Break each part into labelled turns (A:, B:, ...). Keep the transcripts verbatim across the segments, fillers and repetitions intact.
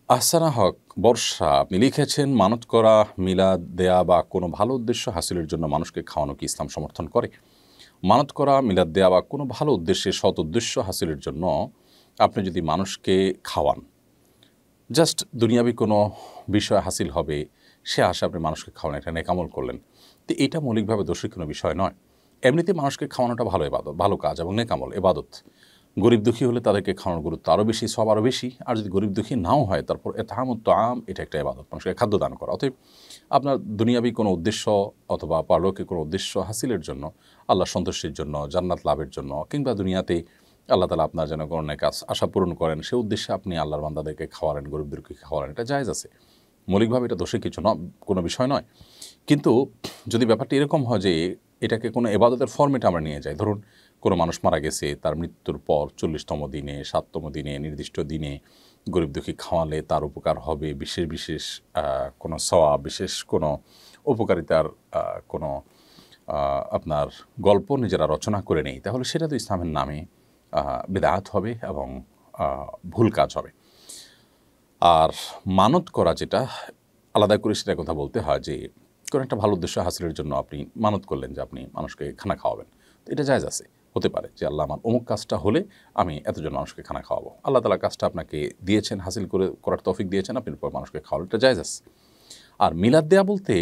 A: আহসানা হক বর্ষা আপনি লিখেছেন, মানত করা, মিলাদ দেয়া বা কোনো ভালো উদ্দেশ্য হাসিলের জন্য মানুষকে খাওয়ানো কি ইসলাম সমর্থন করে? মানত করা, মিলাদ দেয়া বা কোনো ভালো উদ্দেশ্যে সৎ উদ্দেশ্য হাসিলের জন্য আপনি যদি মানুষকে খাওয়ান, জাস্ট দুনিয়াবি কোনো বিষয় হাসিল হবে সে আশা আপনি মানুষকে খাওয়ান, এটা নেকামল করলেন। তো এটা মৌলিকভাবে দোষী কোনো বিষয় নয়। এমনিতে মানুষকে খাওয়ানোটা ভালো এবাদত, ভালো কাজ এবং নেকামল এবাদত। গরিব দুঃখী হলে তাদেরকে খাওয়ানোর গুরুত্ব আরও বেশি, সব আরও বেশি। আর যদি গরিব দুঃখী নাও হয় তারপর এতামত আম, এটা একটা এবাদত, মানুষকে খাদ্য দান করা। অতএব আপনার দুনিয়াবি কোনো উদ্দেশ্য অথবা পারলৌকিক কোনো উদ্দেশ্য হাসিলের জন্য, আল্লাহ সন্তুষ্টির জন্য, জান্নাত লাভের জন্য, কিংবা দুনিয়াতে আল্লাহ তালা আপনার যেন কোনো নেক আশা পূরণ করেন, সে উদ্দেশ্যে আপনি আল্লাহর বান্দাদেরকে খাওয়ালেন, গরিবদেরকে খাওয়ালেন, এটা জায়েজ আছে। মৌলিকভাবে এটা দোষে কিছু ন কোনো বিষয় নয়। কিন্তু যদি ব্যাপারটা এরকম হয় যে এটাকে কোনো এবাদতের ফরম্যাটে আমরা নিয়ে যাই, ধরুন কোনো মানুষ মারা গেছে, তার মৃত্যুর পর চল্লিশতম দিনে, সাততম দিনে, নির্দিষ্ট দিনে গরিব দুঃখী খাওয়ালে তার উপকার হবে, বিশেষ বিশেষ কোনো সওয়াব, বিশেষ কোনো উপকারিতার কোনো আপনার গল্প নিজেরা রচনা করে নেই, তাহলে সেটা তো ইসলামের নামে বিদআত হবে এবং ভুল কাজ হবে। আর মানত করা যেটা আলাদা করে, সেটা কথা বলতে হয় যে কোনো একটা ভালো উদ্দেশ্য হাসিলের জন্য আপনি মানত করলেন যে আপনি মানুষকে খানা খাওয়াবেন, তো এটা জায়েজ আছে। হতে পারে যে আল্লাহ আমার অমুক কাজটা হলে আমি এতজন মানুষকে খানা খাওয়াবো, আল্লাহ তালা কাজটা আপনাকে দিয়েছেন, হাসিল করে করার তৌফিক দিয়েছেন, আপনি পর মানুষকে খাওয়ালো, এটা জায়েজ আছে। আর মিলাদ দেয়া বলতে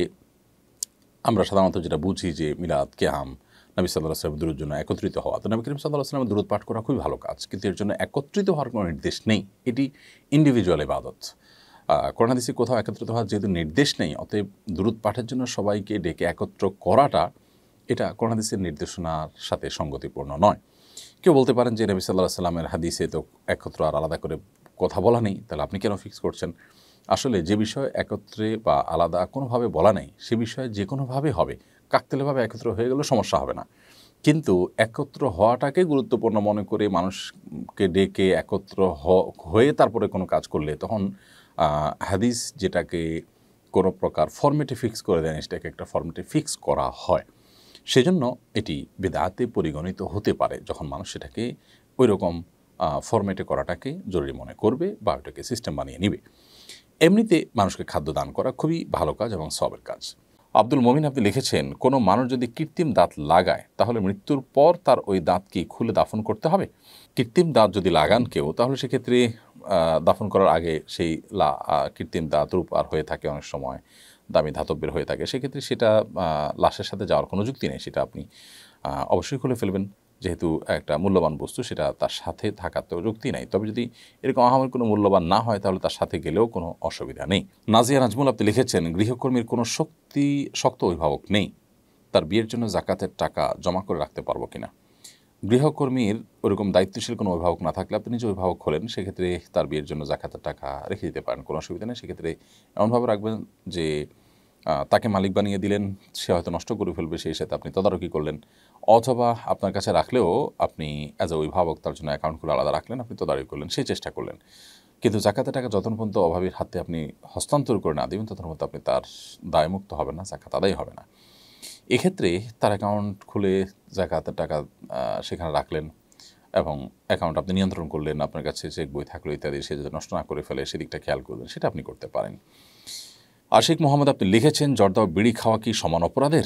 A: আমরা সাধারণত যেটা বুঝি যে মিলাদ, কিয়াম, নবী সাল্লাল্লাহু আলাইহি ওয়াসাল্লাম দুরূদ জন্য একত্রিত হওয়া। তো নবী করিম সাল্লাল্লাহু আলাইহি ওয়াসাল্লামের দুরূদ পাঠ করা খুবই ভালো কাজ, কিন্তু এর জন্য একত্রিত হওয়ার কোনো নির্দেশ নেই। এটি ইন্ডিভিজুয়াল ইবাদত। কোরআন হাদিসে কোথাও একত্রিত হওয়ার যেহেতু নির্দেশ নেই, অতএব দুরূদ পাঠের জন্য সবাইকে ডেকে একত্র করাটা, এটা কোরআন হাদিসের নির্দেশনার সাথে সঙ্গতিপূর্ণ নয়। কেউ বলতে পারেন যে নবী সাল্লাল্লাহু আলাইহি ওয়াসাল্লামের হাদিসে তো একত্র আর আলাদা করে কথা বলা নেই, তাহলে আপনি কেন ফিক্স করছেন? আসলে যে বিষয় একত্রে বা আলাদা কোনোভাবে বলা নেই, সে বিষয়ে যে কোনোভাবে হবে, কাকতালীয়ভাবে একত্র হয়ে গেলেও সমস্যা হবে না। কিন্তু একত্র হওয়াটাকে গুরুত্বপূর্ণ মনে করে মানুষকে ডেকে একত্র হয়ে তারপরে কোনো কাজ করলে, তখন হাদিস যেটাকে কোনো প্রকার ফরম্যাটে ফিক্স করে দেন, সেটাকে একটা ফরম্যাটে ফিক্স করা হয়। সেজন্য এটি বিদআতে পরিগণিত হতে পারে যখন মানুষ সেটাকে ওই রকম ফরম্যাটে করাটাকে জরুরি মনে করবে বা ওটাকে সিস্টেম বানিয়ে নিবে। এমনিতে মানুষকে খাদ্য দান করা খুবই ভালো কাজ এবং সওয়াবের কাজ। আব্দুল মমিন আপনি লিখেছেন, কোনো মানুষ যদি কৃত্রিম দাঁত লাগায় তাহলে মৃত্যুর পর তার ওই দাঁত কি খুলে দাফন করতে হবে? কৃত্রিম দাঁত যদি লাগান কেউ, তাহলে সেক্ষেত্রে দাফন করার আগে সেই কৃত্রিম দাঁত রূপার হয়ে থাকে, অনেক সময় দামি ধাতবের হয়ে থাকে, সেক্ষেত্রে সেটা লাশের সাথে যাওয়ার কোনো যুক্তি নেই, সেটা আপনি অবশ্যই খুলে ফেলবেন। যেহেতু একটা মূল্যবান বস্তু, সেটা তার সাথে থাকার তো যুক্তি নাই। তবে যদি এরকম আহামরি কোনো মূল্যবান না হয় তাহলে তার সাথে গেলেও কোনো অসুবিধা নেই। নাজিয়া নাজমুল আপনি লিখেছেন, গৃহকর্মীর কোনো শক্তি শক্ত অভিভাবক নেই, তার বিয়ের জন্য জাকাতের টাকা জমা করে রাখতে পারবো কিনা? গৃহকর্মীর ওরকম দায়িত্বশীল কোনো অভিভাবক না থাকলে আপনি নিজে অভিভাবক হলেন, সেক্ষেত্রে তার বিয়ের জন্য জাকাতের টাকা রেখে দিতে পারেন, কোনো অসুবিধা নেই। সেক্ষেত্রে এমনভাবে রাখবেন যে তাকে মালিক বানিয়ে দিলেন, সে হয়তো নষ্ট করে ফেলবে, সেই সাথে আপনি তদারকি করলেন, অথবা আপনার কাছে রাখলেও আপনি অ্যাজ এ অভিভাবক তার জন্য অ্যাকাউন্ট খুলে আলাদা রাখলেন, আপনি তদারকি করলেন, সেই চেষ্টা করলেন। কিন্তু জাকাতের টাকা যতক্ষণ পর্যন্ত অভাবীর হাতে আপনি হস্তান্তর করে না দেবেন, ততক্ষণ পর্যন্ত আপনি তার দায়মুক্ত হবেন না, জাকাত আদায় হবে না। এক্ষেত্রে তার অ্যাকাউন্ট খুলে জাকাতের টাকা সেখানে রাখলেন এবং অ্যাকাউন্ট আপনি নিয়ন্ত্রণ করলেন, আপনার কাছে চেক বই থাকলো ইত্যাদি, সে যদি নষ্ট না করে ফেলে সেদিকটা খেয়াল করলেন, সেটা আপনি করতে পারেন। আশিক মোহাম্মদ আপনি লিখেছেন, জর্দা ও বিড়ি খাওয়া কি সমান অপরাধের?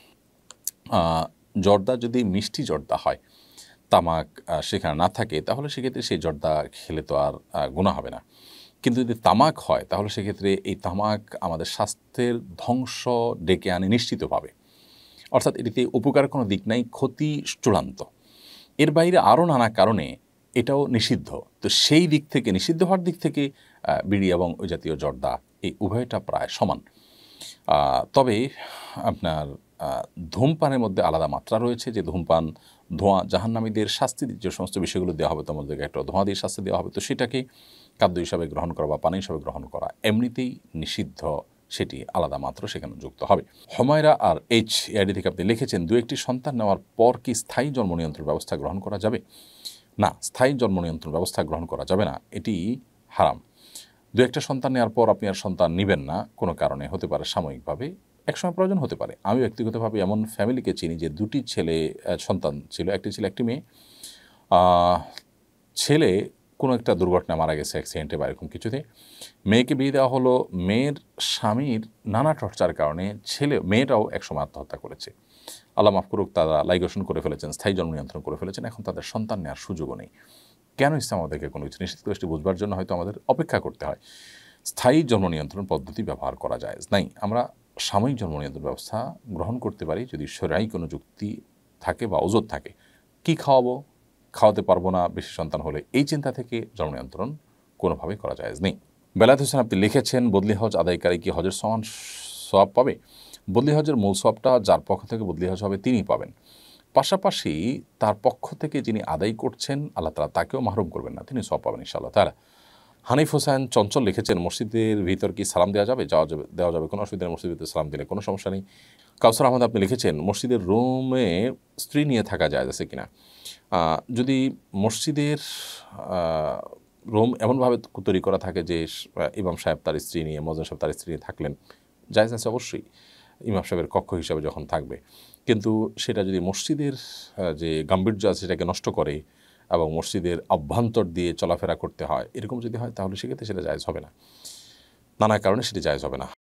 A: জর্দা যদি মিষ্টি জর্দা হয়, তামাক সেখানে না থাকে, তাহলে সেক্ষেত্রে সেই জর্দা খেলে তো আর গুনাহ হবে না। কিন্তু যদি তামাক হয় তাহলে সেক্ষেত্রে এই তামাক আমাদের স্বাস্থ্যের ধ্বংস ডেকে আনে নিশ্চিতভাবে, অর্থাৎ এটিতে উপকার কোনো দিক নাই, ক্ষতি চূড়ান্ত। এর বাইরে আরও নানা কারণে এটাও নিষিদ্ধ। তো সেই দিক থেকে, নিষিদ্ধ হওয়ার দিক থেকে বিড়ি এবং ওই জাতীয় জর্দা এই উভয়টা প্রায় সমান। তবে আপনার ধূমপানের মধ্যে আলাদা মাত্রা রয়েছে, যে ধূমপান ধোঁয়া জাহান্নামীদের শাস্তি, যে সমস্ত বিষয়গুলো দেওয়া হবে তার মধ্যে একটা ধোঁয়া দিয়ে শাস্তি দেওয়া হবে, তো সেটাকে খাদ্য হিসাবে গ্রহণ করা বা পানি হিসাবে গ্রহণ করা এমনিতেই নিষিদ্ধ, সেটি আলাদা মাত্র সেখানে যুক্ত হবে। হুমায়রা আর এইচ এআইডি থেকে আপনি লিখেছেন, দু একটি সন্তান নেওয়ার পর কি স্থায়ী জন্ম নিয়ন্ত্রণ ব্যবস্থা গ্রহণ করা যাবে? না, স্থায়ী জন্ম নিয়ন্ত্রণ ব্যবস্থা গ্রহণ করা যাবে না, এটি হারাম। দু একটা সন্তান নেওয়ার পর আপনি আর সন্তান নেবেন না, কোনো কারণে হতে পারে, সাময়িকভাবে একসময় প্রয়োজন হতে পারে। আমি ব্যক্তিগতভাবে এমন ফ্যামিলিকে চিনি যে দুটি ছেলে সন্তান ছিল, একটি ছিল একটি মেয়ে। ছেলে কোনো একটা দুর্ঘটনায় মারা গেছে অ্যাক্সিডেন্টে বা এরকম কিছুতে, মেয়েকে বিয়ে দেওয়া হলো, মেয়ের স্বামীর নানা টর্চার কারণে ছেলে মেয়েটাও একসময় আত্মহত্যা করেছে, আল্লাহ মাফ করুক, তারা লাইগেশন করে ফেলেছেন, স্থায়ী জন্ম নিয়ন্ত্রণ করে ফেলেছেন, এখন তাদের সন্তান নেওয়ার সুযোগও নেই। কেন ইসলাম আমাদেরকে কোনো কিছু নিষেধ করে সেটি বুঝবার জন্য হয়তো আমাদের অপেক্ষা করতে হয়। স্থায়ী জন্ম নিয়ন্ত্রণ পদ্ধতি ব্যবহার করা যায় নাই, আমরা সাময়িক জন্ম নিয়ন্ত্রণ ব্যবস্থা গ্রহণ করতে পারি যদি শরীয়ী কোনো যুক্তি থাকে বা ওজোর থাকে। কি খাওয়াবো, খাওয়াতে পারবো না বেশি সন্তান হলে, এই চিন্তা থেকে জন্ম নিয়ন্ত্রণ কোনোভাবেই করা যায় নেই। বেলায়েত হোসেন আপনি লিখেছেন, বদলি হজ আদায়কারী কি হজের সমান সওয়াব পাবে? বদলি হজের মূল সওয়াবটা যার পক্ষ থেকে বদলি হজ হবে তিনিই পাবেন, পাশাপাশি তার পক্ষ থেকে যিনি আদায় করছেন আল্লাহ তাআলা তাকেও মাহরুম করবেন না, তিনি সওয়াব পাবেন ইনশাআল্লাহ তাআলা। হানিফ হোসেন চঞ্চল লিখেছেন, মসজিদের ভিতর কি সালাম দেওয়া যাবে? যাওয়া যাবে, দেওয়া যাবে, কোনো অসুবিধা নেই, মসজিদের ভিতরে সালাম দিলে কোনো সমস্যা নেই। কাউসার আহমদ আপনি লিখেছেন, মসজিদের রুমে স্ত্রী নিয়ে থাকা যায় আছে কিনা? যদি মসজিদের রুম এমনভাবে তৈরি করা থাকে যে ইমাম সাহেব তার স্ত্রী নিয়ে, মজনু সাহেব তার স্ত্রী নিয়ে থাকলেন, জায়েজ আছে অবশ্যই, ইমাম সাহেবের কক্ষ হিসাবে যখন থাকবে। কিন্তু সেটা যদি মসজিদের যে গাম্ভীর্য আছে সেটাকে নষ্ট করে এবং মসজিদের অভ্যন্তর দিয়ে চলাফেরা করতে হয়, এরকম যদি হয় তাহলে সেক্ষেত্রে সেটা জায়েজ হবে না, নানা কারণে সেটি জায়েজ হবে না।